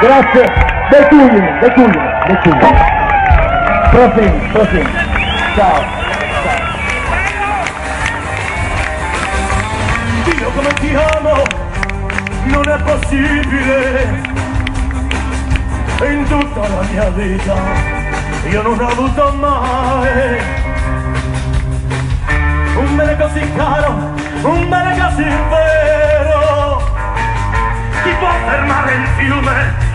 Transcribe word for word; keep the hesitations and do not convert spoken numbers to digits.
Grazie, decuglio, decuglio, decuglio. Prossimo, prossimo. Ciao. Ciao. Dio come ti amo, non è possibile. In tutta la mia vita io non ho avuto mai un bene così caro, un bene così vero. Chi può fermare il fiume